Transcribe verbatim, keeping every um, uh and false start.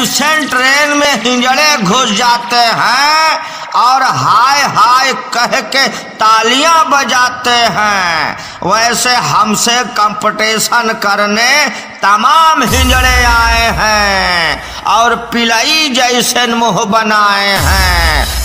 जैसे ट्रेन में हिंजड़े घुस जाते हैं और हाय हाय कह के तालियां बजाते हैं, वैसे हमसे कंपटीशन करने तमाम हिंजड़े आए हैं और पिलई जैसे मुंह बनाए हैं।